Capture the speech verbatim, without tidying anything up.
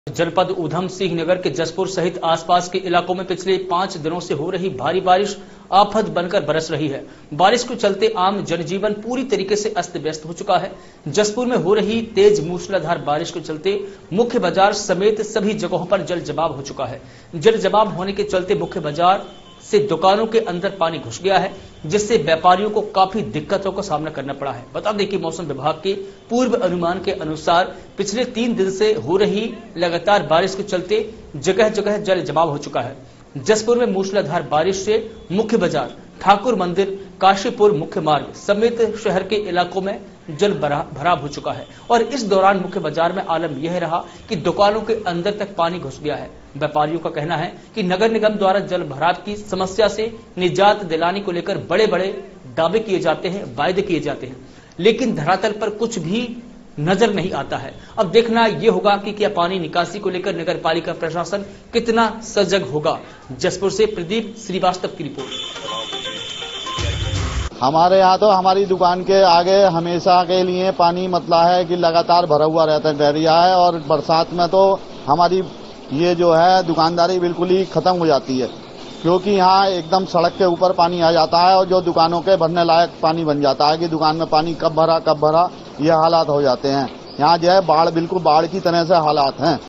जनपद ऊधम सिंह नगर के जसपुर सहित आसपास के इलाकों में पिछले पांच दिनों से हो रही भारी बारिश आफत बनकर बरस रही है। बारिश के चलते आम जनजीवन पूरी तरीके से अस्त व्यस्त हो चुका है। जसपुर में हो रही तेज मूसलाधार बारिश के चलते मुख्य बाजार समेत सभी जगहों पर जल जमाव हो चुका है। जल जमाव होने के चलते मुख्य बाजार से दुकानों के अंदर पानी घुस गया है, जिससे व्यापारियों को काफी दिक्कतों का सामना करना पड़ा है। बता दें कि मौसम विभाग के पूर्व अनुमान के अनुसार पिछले तीन दिन से हो रही लगातार बारिश के चलते जगह जगह जल जमाव हो चुका है। जसपुर में मूसलाधार बारिश से मुख्य बाजार, ठाकुर मंदिर, काशीपुर मुख्य मार्ग समेत शहर के इलाकों में जल भराव हो चुका है और इस दौरान मुख्य बाजार में आलम यह रहा कि दुकानों के अंदर तक पानी घुस गया है। व्यापारियों का कहना है कि नगर निगम द्वारा जल भराव की समस्या से निजात दिलाने को लेकर बड़े बड़े दावे किए जाते हैं, वायदे किए जाते हैं, लेकिन धरातल पर कुछ भी नजर नहीं आता है। अब देखना यह होगा कि क्या पानी निकासी को लेकर नगर पालिका प्रशासन कितना सजग होगा। जसपुर से प्रदीप श्रीवास्तव की रिपोर्ट। हमारे यहाँ तो हमारी दुकान के आगे हमेशा के लिए पानी मतला है कि लगातार भरा हुआ रहता है, डरिया है और बरसात में तो हमारी ये जो है दुकानदारी बिल्कुल ही खत्म हो जाती है, क्योंकि यहाँ एकदम सड़क के ऊपर पानी आ जाता है और जो दुकानों के भरने लायक पानी बन जाता है कि दुकान में पानी कब भरा कब भरा ये हालात हो जाते हैं। यहाँ जो है बाढ़ बिल्कुल बाढ़ की तरह से हालात हैं।